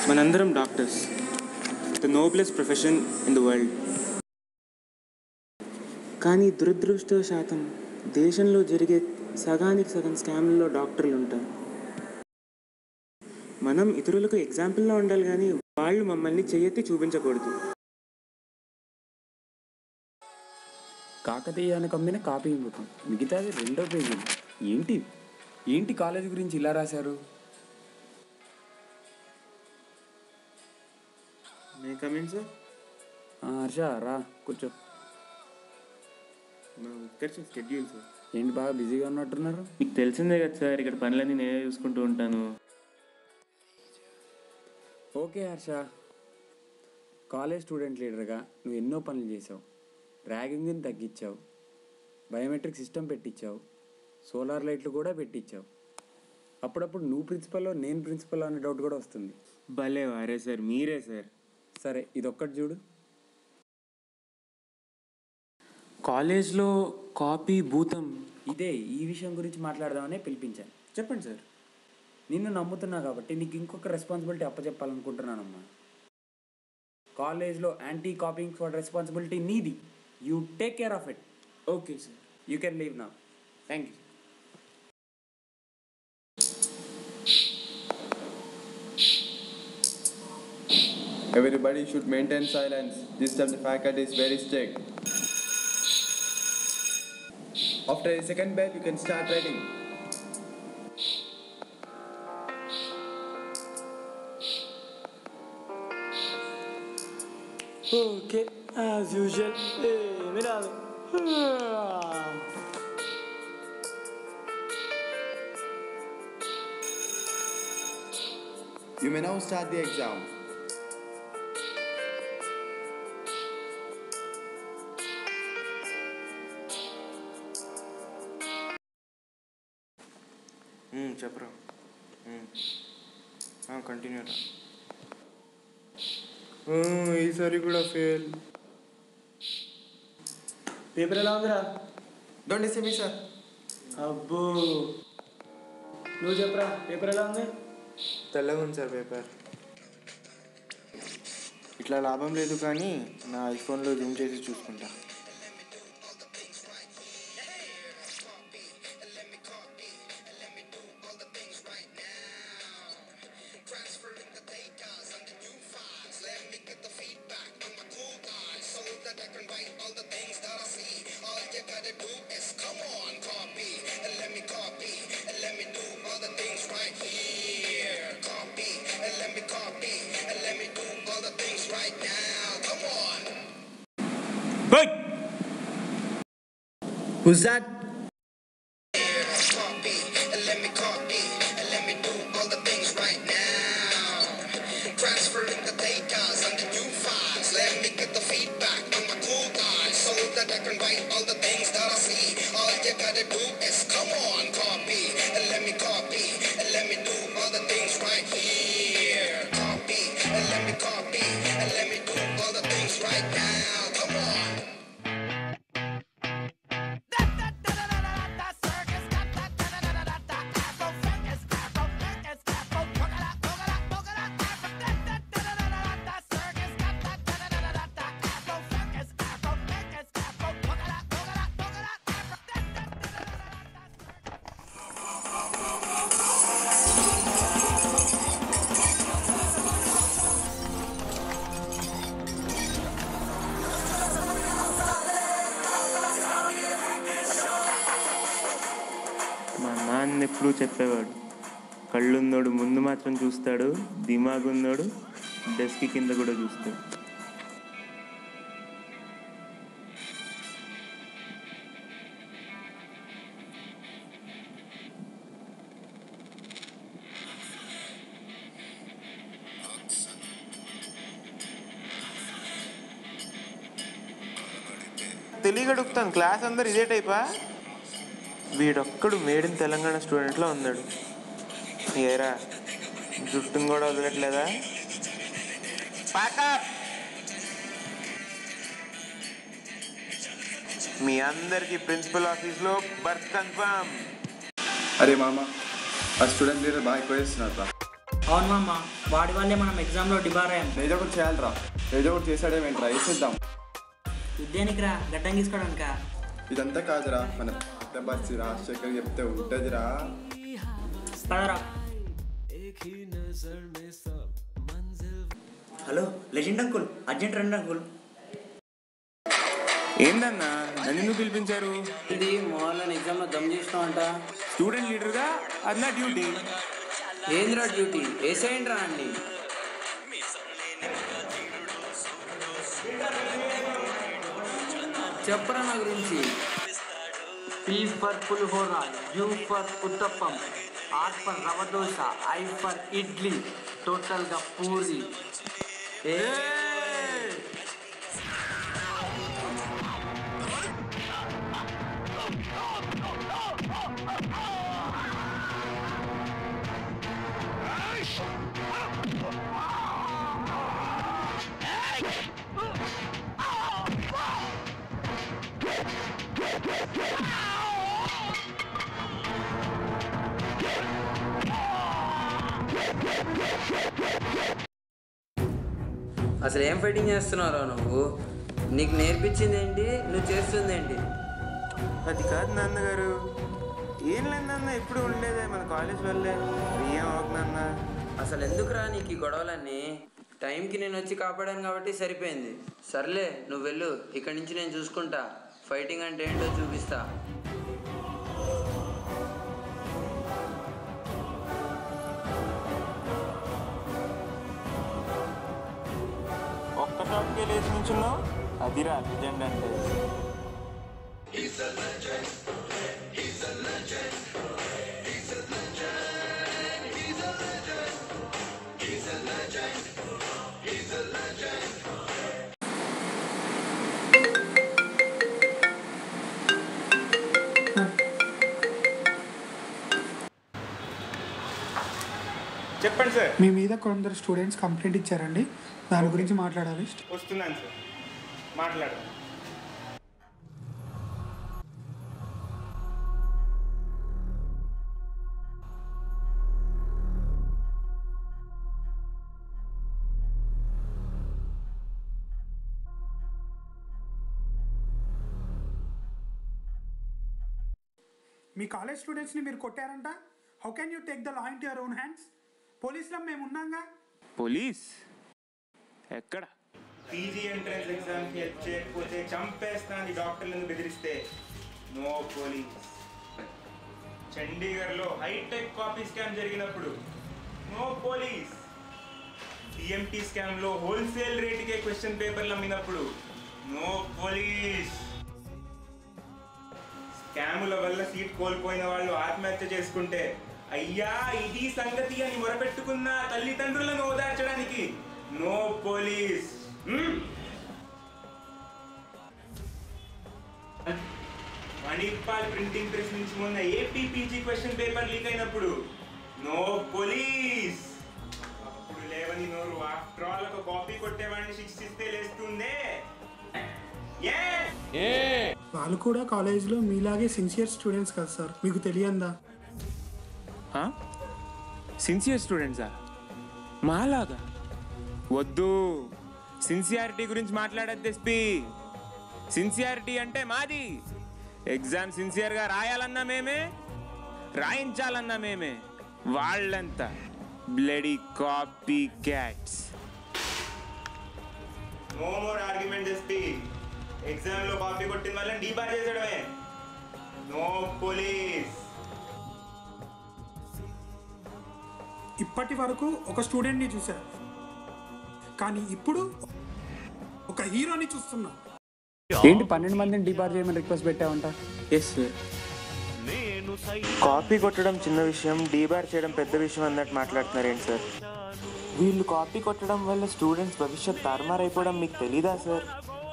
మనందరం doctors, the noblest profession in the world. కానీ దురదృష్టవశాతం దేశంలో జరిగే సగానికి సగం స్కామ్లలో డాక్టర్లు ఉంటారు. మనం ఇతరులకు ఎగ్జాంపుల్లా ఉండాలి, కానీ వాళ్ళు మమ్మల్ని చెయ్యెత్తి చూపించకూడదు. కాకతీయానికి అమ్మిన కాపీ బుక్, మిగతాది 2వ పేజీ. ఏంటి కాలేజ్ గురించి ఇలా రాశారు? హర్ష రా కూర్చో. Schedule sir. ఏంటి బాగా బిజీగా ఉన్నట్టున్నారు? మీకు తెలిసిందే కదా సార్, ఇక్కడ పనులన్నీ నేనే చూసుకుంటూ ఉంటాను. ఓకే హర్ష, కాలేజ్ స్టూడెంట్ లీడర్గా నువ్వు ఎన్నో పనులు చేసావు. ర్యాగింగ్ని తగ్గించావు, బయోమెట్రిక్ సిస్టమ్ పెట్టించావు, సోలార్ లైట్లు కూడా పెట్టించావు. అప్పుడప్పుడు నువ్వు ప్రిన్సిపల్లో నేను ప్రిన్సిపల్ అనే డౌట్ కూడా వస్తుంది. భలే వారే సార్, మీరే సార్. సరే ఇదొక్కటి చూడు. కాలేజ్లో కాపీ భూతం. ఇదే ఈ విషయం గురించి మాట్లాడదామనే పిలిపించాను. చెప్పండి సార్. నిన్ను నమ్ముతున్నా కాబట్టి నీకు ఇంకొక రెస్పాన్సిబిలిటీ అప్పచెప్పాలనుకుంటున్నానమ్మా. కాలేజ్లో యాంటీ కాపీయింగ్ ఫర్ రెస్పాన్సిబిలిటీ నీది. You take care of it. Okay sir, you can leave now. Thank you. Everybody should maintain silence. This time the faculty is very strict. After a second bell, you can start writing. Okay, as usual. Hey, mirado. You may now start the exam. చెప్పరా. Continue. ఈసారి కూడా fail. Paper ఎలా ఉందిరా? Don't listen me, sir. అబ్బో, నువ్వు చెప్పరా, paper ఎలా ఉంది? తెల్లగా ఉంది సార్ పేపర్. ఇట్లా లాభం లేదు, కానీ నా ఐఫోన్లో జూమ్ చేసి చూసుకుంటా. Who's that? Let me copy and let me do all the things right now. Transferring the data on the new files. Let me get the feedback on my cool eyes so that I can write all the things that I see. All you gotta do is come on, copy and let me copy and let me do all the things right here. Copy and let me copy and let me do all the things right now. Come on. ఎప్పుడు చెప్పేవాడు, కళ్ళున్నోడు ముందు మాత్రం చూస్తాడు, దిమాగున్నోడు desk కింద కూడా చూస్తాడు. తెలియగడుగుతాను, class అందరు ఇదే టైపా? వీడొక్కడు మేడ్ ఇన్ తెలంగాణ స్టూడెంట్లో ఉన్నాడు. ఏరా, జుట్టును కూడా వదలట్లేదా? మీ అందరికి ప్రిన్సిపల్ ఆఫీస్లో బర్త్ కన్ఫర్మ్. అరే మామ, ఆ స్టూడెంట్ లీడర్ బాగా ఎక్కువ చేస్తున్నారు. అవును మామ, వాడి వల్లే మనం ఎగ్జామ్లో డిబార్ అయ్యాం. ఏదో ఒకటి చేయాలిరా. ఏదో ఒకటి చేసాడేమేంట్రా, వేసేద్దాం. దేనికిరా, గడ్డం తీసుకోవడానిక? ఇదంతా కాదురా, మన బస్సు రాజశేఖర్ చెప్తే ఉంటుందిరా. పదరా. హలో లెజెండ్ అంకుల్, అర్జెంట్ రండి అంకుల్. ఏందన్నా నన్ను ఎందుకు పిలిపించారు? ఇది మోహన్ ఎగ్జామ్లో దమ్ చేసినావంట. స్టూడెంట్ లీడర్గా అది నా డ్యూటీ. ఏంద్రా డ్యూటీ? వేసేయండి రా అండి. చెప్పరా నా గురించి. P for pulihora, U for uttapam, R for rava dosa, I for idli, టోటల్గా పూరి. అసలు ఏం ఫైటింగ్ చేస్తున్నారా నువ్వు? నీకు నేర్పించింది ఏంటి, నువ్వు చేస్తుంది ఏంటి? అది కాదు నాన్నగారు, ఏం లేదు నాన్న, ఎప్పుడు ఉండేదే మన కాలేజ్ వల్లే. ఏం అవుతుందన్న? అసలు ఎందుకురా నీకు ఈ గొడవలన్నీ? టైంకి నేను వచ్చి కాపాడాను కాబట్టి సరిపోయింది. సర్లే నువ్వు వెళ్ళు, ఇక్కడి నుంచి నేను చూసుకుంటా. ఫైటింగ్ అంటే ఏంటో చూపిస్తా. ఒక్క టాప్కే లేచి నుంచున్నావు, అదిరా లెజెండ్ అంటే. చెప్పండి సార్. మీ మీద కొందరు స్టూడెంట్స్ కంప్లైంట్ ఇచ్చారండి, దాని గురించి మాట్లాడాలి. వస్తున్నాను సార్, మాట్లాడు. మీ కాలేజ్ స్టూడెంట్స్ని మీరు కొట్టారంట. How can you take the law into your own hands? పోలీసులో మేము ఉన్నాగా. పోలీస్ ఎక్కడ? పీజీ ఎంట్రన్స్ ఎగ్జామ్కి హెల్ప్ చేయకపోతే చంపేస్తాను డాక్టర్లను బెదిరిస్తే నో పోలీస్. చండీగఢ్లో హైటెక్ కాపీ స్కామ్ జరిగినప్పుడు నో పోలీస్. టీఎంటీ స్కామ్లో హోల్సేల్ రేటుకే క్వశ్చన్ పేపర్లు అమ్మినప్పుడు నో పోలీస్. స్కాముల వల్ల సీట్ కోల్పోయిన వాళ్ళు ఆత్మహత్య చేసుకుంటే అయ్యా ఇది సంగతి అని మొరపెట్టుకున్న తల్లిదండ్రులను ఓదార్చడానికి no police. Manipal printing press నుంచి మొన్న ఏపీపీజీ క్వశ్చన్ పేపర్ లీక్ అయినప్పుడు నో పోలీస్. అప్పుడు లేవని నోరు, ఆఫ్టర్ ఆల్ ఒక కాపీ కొట్టేవాడిని శిక్షిస్తే లేస్తుందే. వాళ్ళు కూడా కాలేజ్లో మీలాగే సిన్సియర్ స్టూడెంట్స్ కదా సార్, మీకు తెలియందా? సిన్సియర్ స్టూడెంట్సా? మాలాగా వద్దు. సిన్సియారిటీ గురించి మాట్లాడద్దు ఎస్పీ. సిన్సియారిటీ అంటే మాది. ఎగ్జామ్ సిన్సియర్గా రాయాలన్నా మేమే, రాయించాలన్నా మేమే. వాళ్ళంతా bloody copy cats. No more argument SP. ఎగ్జామ్లో కాపీ కొట్టిన వాళ్ళని డీబార్ చేసడమే. No police. ఇప్పటి వరకు ఒక స్టూడెంట్ని చూశారు, కానీ ఇప్పుడు ఒక హీరోని చూస్తున్నా. ఏంటి 12 మందిని డిబార్ చేయమని రిక్వెస్ట్ పెట్టావంట? Yes sir. కాపీ కొట్టడం చిన్న విషయం, డీబార్ చేయడం పెద్ద విషయం అన్నట్టు మాట్లాడుతున్నారు ఏంటి సార్? వీళ్ళు కాపీ కొట్టడం వల్ల స్టూడెంట్స్ భవిష్యత్ తారుమారైపోవడం మీకు తెలీదా సార్?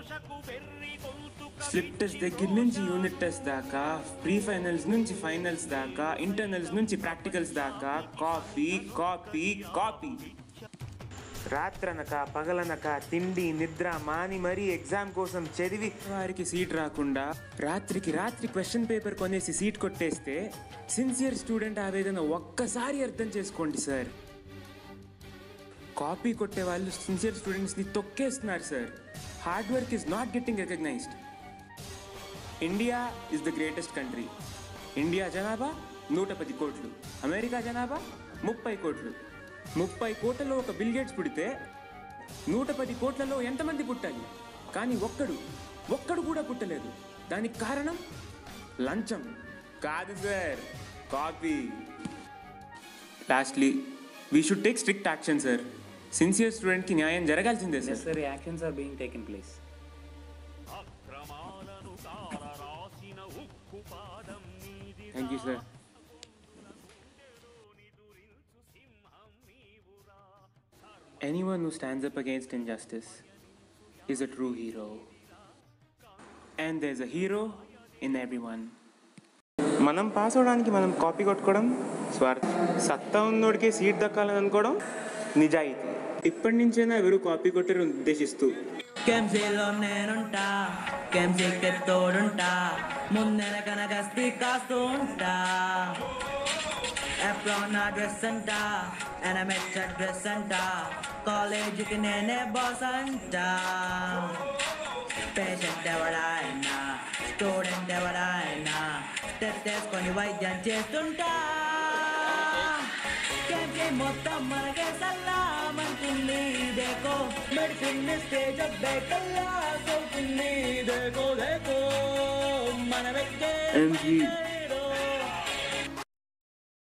స్లిప్ టెస్ట్ దగ్గర నుంచి యూనిట్ టెస్ట్ దాకా, ప్రీ ఫైనల్స్ నుంచి ఫైనల్స్ దాకా, ఇంటర్నల్స్ నుంచి ప్రాక్టికల్స్ దాకా కాపీ కాపీ కాపీ. రాత్రనక పగలనక తిండి నిద్ర మాని మరీ ఎగ్జామ్ కోసం చదివి వారికి సీట్ రాకుండా రాత్రికి రాత్రి క్వశ్చన్ పేపర్ కొనేసి సీట్ కొట్టేస్తే సిన్సియర్ స్టూడెంట్ ఆవేదన ఒక్కసారి అర్థం చేసుకోండి సార్. కాపీ కొట్టే వాళ్ళు సిన్సియర్ స్టూడెంట్స్ని తొక్కేస్తున్నారు sir. Hard work is not getting recognised. India is the greatest country. India జనాభా 110 కోట్లు, అమెరికా జనాభా 30 కోట్లు. 30 కోట్లలో ఒక బిల్ గేట్స్ పుడితే 110 కోట్లలో ఎంతమంది పుట్టాలి? కానీ ఒక్కడు కూడా పుట్టలేదు. దానికి కారణం లంచం కాదు sir, copy. Lastly we should take strict action sir. సిన్సియర్ స్టూడెంట్కి న్యాయం జరగాల్సిందే sir. Necessary actions are being taken place. Thank you sir. Anyone who stands up against injustice is a true hero. And there's a hero in everyone. మనం pass అవడానికి మనం copy కొట్టుకోవడం స్వార్థం. సత్తా ఉన్నోడికి సీట్ దక్కాలని అనుకోవడం నిజాయితీ. ఇప్పటి నుంచైనా ఎవరు కాపీ కొట్టరు ఉద్దేశిస్తూ కెంసీలో నేనుంటా, కెంసీకి తోడుంటా, ముందర కనగస్తి కాస్తూ ఉంటా. ఎప్రాన్ నా డ్రెస్ అంట, ఎనమెచ్చ డ్రెస్ అంట, కాలేజీకి నేనే బాస్ అంట. పేషెంట్ ఎవడాయినా, స్టూడెంట్ ఎవడాయినా, టెస్ట్ వేసుకొని వైద్యం చేస్తుంటా. కెంసీ మొత్తం మనకే సల్లామంటుంది దేకో, మెడిసిన్ స్టేజ్ బేకల్లా సోతుంది దేకో దేకో మన వ్యక్తే.